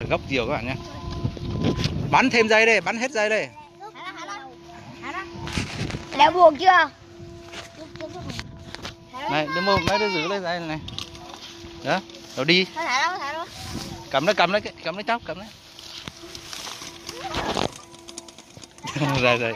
gốc diều các bạn nhé. Bắn thêm dây đây, bắn hết dây đây. Đã buộc chưa? Này, đứa mồm mấy đứa giữ lấy dây này. Đó, rồi đi. Thả đâu. Cầm lấy chóc, cầm lấy. Rồi.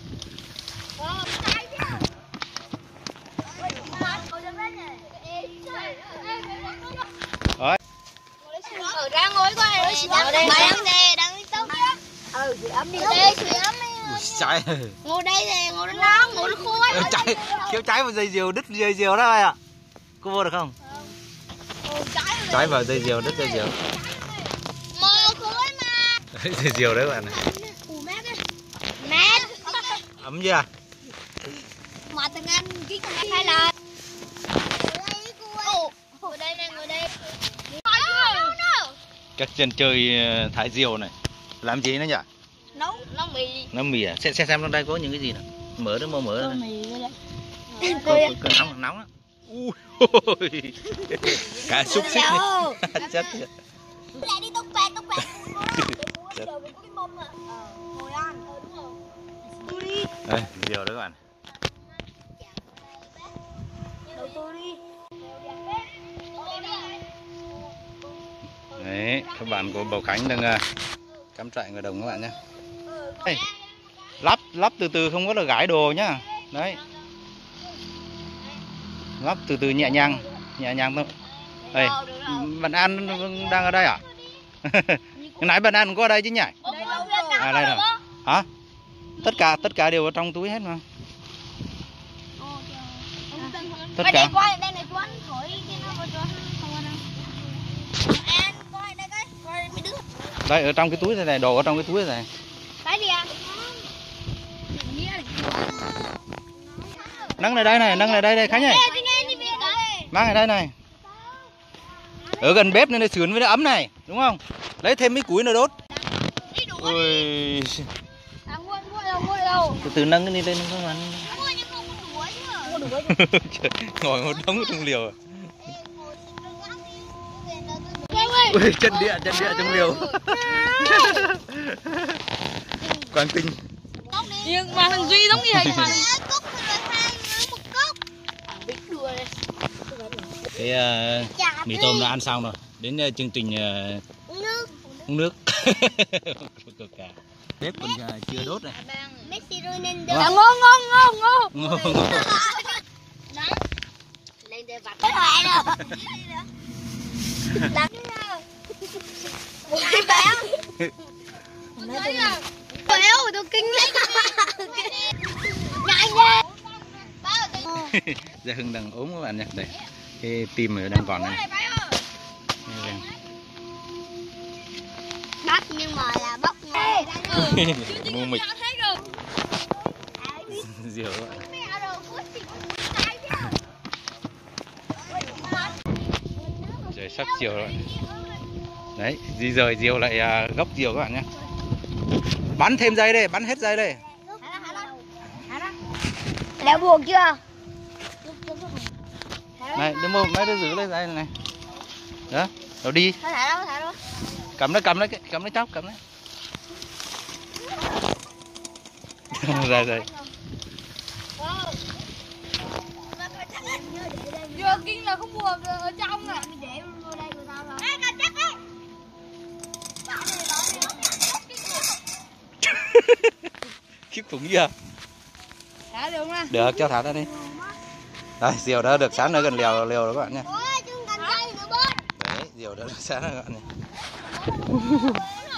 Rồi. Ra ngồi qua đây. Đang đi tông kia. Sưởi ấm đi. Sưởi ấm đi. Cháy. Ngồi đây nè, ngồi nó nóng, ngồi nó khô. Cháy, kéo cháy vào dây diều, đứt dây diều đó ạ. Cô vô được không? Cháy vào dây diều, đứt dây diều. Mò khối mà. Dây diều đấy bạn này. Mát. Ấm chưa? Mà thằng anh cái con hai lần. Ngồi đây nè, ngồi đây. Các chân chơi thả diều này. Làm gì nữa nhỉ? Nấu mì. Nấu mì à? Xem trong đây có những cái gì nào. Mở đó, mở đó. Mì đây. Có nóng lắm. Ui. Cả xúc xích này. Chất. Lại đi tóc bạc. Ngồi ăn. Tôi đi. Đây, diều đó các bạn. Tôi đi. Đấy, các bạn của Bảo Khánh đang cắm trại ngoài đồng các bạn nhé. Đây, lắp từ từ, không có là gãi đồ nhá. Đấy, lắp từ từ nhẹ nhàng thôi. Đây, bạn An đang ở đây à? Nãy bạn An có ở đây chứ nhỉ? À đây rồi. Hả? Tất cả đều ở trong túi hết mà. Tất cả. Đây, ở trong cái túi này, đồ ở trong cái túi này. Cái gì à? Nâng lại đây Khánh ơi. Mang lại đây này. Ở gần bếp nên sưởi với nó ấm này, đúng không? Lấy thêm mấy củi nữa đốt. Ui. Từ từ nâng cái lên không ăn. Ngồi một đống trong liều. Ui, chân địa trong liều. Quang Kinh. Nhưng mà thằng Duy giống như hình mà. Cái mì tôm đã ăn xong rồi. Đến chương trình uống nước. Bếp còn chưa đốt này. Ngon. Lên đây vặt. Béo tôi kinh lắm. Ngại nha. Gia Hưng đang ốm các bạn nhé. Đây, cái tim đang còn này. Bắp nhưng mà là bắp ngon. Mua mịch. Diều các bạn. Trời sắp chiều rồi. Đấy, di rời diều lại gốc diều các bạn nhé. Bắn thêm dây đây, bắn hết dây đây. Đã buộc chưa? Này, đứa mồm mấy đứa giữ lấy dây này. Đó, rồi đi. Thả đâu. Cầm lấy chóc, cầm lấy. Rồi. Vừa kinh là không buộc ở trong à. Để vô đây rồi sao rồi? Ê, cần chắc đấy. Khiếp khủng chưa? Thả được mà. Được, cho thả ra đi. Đây, diều đã được sán ở gần liều đó các bạn nha. Ôi, chứ cần cây nữa bớt. Đấy, diều đã được sán ở các bạn nha.